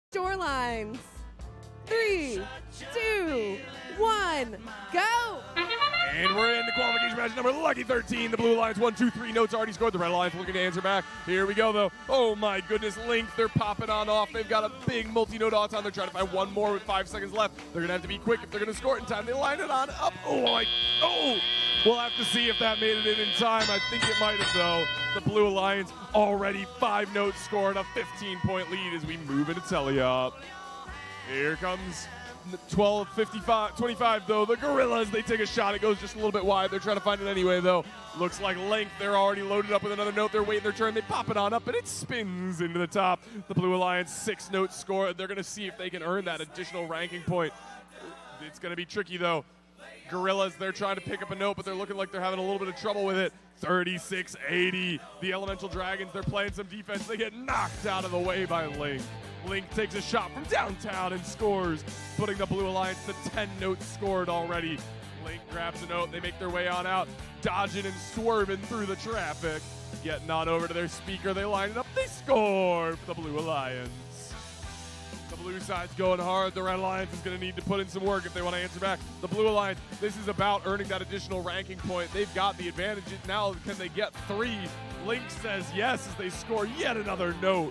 Store lines. 3, 2, 1, go! And we're in the qualification match number lucky 13. The blue Alliance 1, 2, 3 notes already scored. The red Alliance looking to answer back. Here we go though. Oh my goodness, Link, they're popping on off. They've got a big multi-note auton. They're trying to find one more with 5 seconds left. They're gonna have to be quick if they're gonna score it in time. They line it on up. Oh, we'll have to see if that made it in time. I think it might have though. The blue Alliance already 5 notes scored, a 15-point lead as we move into Telly-Up. Here comes 25 though. The Gorillas, they take a shot. It goes just a little bit wide. They're trying to find it anyway though. Looks like Link, they're already loaded up with another note. They're waiting their turn. They pop it on up and it spins into the top. The blue Alliance 6 notes score. They're going to see if they can earn that additional ranking point. It's going to be tricky though. Gorillas, they're trying to pick up a note, but they're looking like they're having a little bit of trouble with it. 36-80. The Elemental Dragons, they're playing some defense. They get knocked out of the way by Link. Link takes a shot from downtown and scores, putting the blue Alliance to 10 notes scored already. Link grabs a note. They make their way on out, dodging and swerving through the traffic. Getting on over to their speaker. They line it up. They score for the blue Alliance. The blue side's going hard. The red Alliance is going to need to put in some work if they want to answer back. The blue Alliance, this is about earning that additional ranking point. They've got the advantage. Now can they get 3? Link says yes as they score yet another note.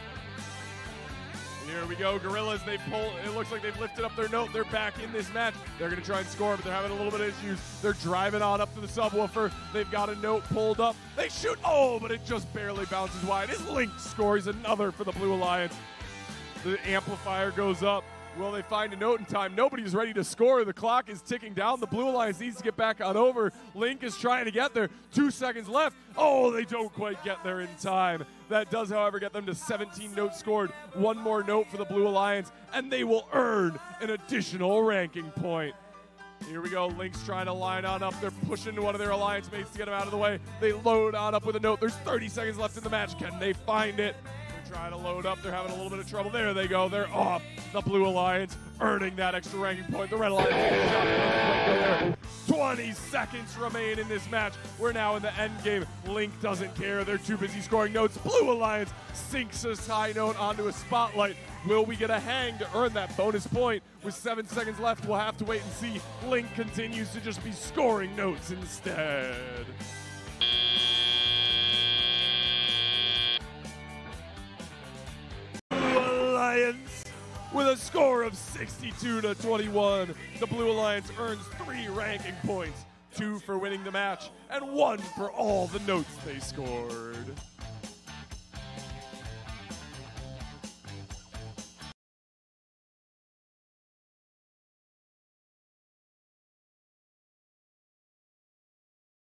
Here we go, Gorillas, they pull, it looks like they've lifted up their note. They're back in this match. They're going to try and score, but they're having a little bit of issues. They're driving on up to the subwoofer. They've got a note pulled up. They shoot, but it just barely bounces wide as Link scores another for the blue Alliance. The amplifier goes up. Will they find a note in time? Nobody's ready to score. The clock is ticking down. The blue Alliance needs to get back on over. Link is trying to get there. 2 seconds left. They don't quite get there in time. That does, however, get them to 17 notes scored. 1 more note for the blue Alliance, and they will earn an additional ranking point. Here we go. Link's trying to line on up. They're pushing one of their Alliance mates to get him out of the way. They load on up with a note. There's 30 seconds left in the match. Can they find it? Trying to load up. They're having a little bit of trouble. There they go. They're off. The blue Alliance earning that extra ranking point. The red Alliance 20 seconds remain in this match. We're now in the end game. Link doesn't care. They're too busy scoring notes. Blue Alliance sinks a high note onto a spotlight. Will we get a hang to earn that bonus point? With 7 seconds left, we'll have to wait and see. Link continues to just be scoring notes instead. Alliance with a score of 62-21. The blue Alliance earns 3 ranking points, 2 for winning the match and 1 for all the notes they scored.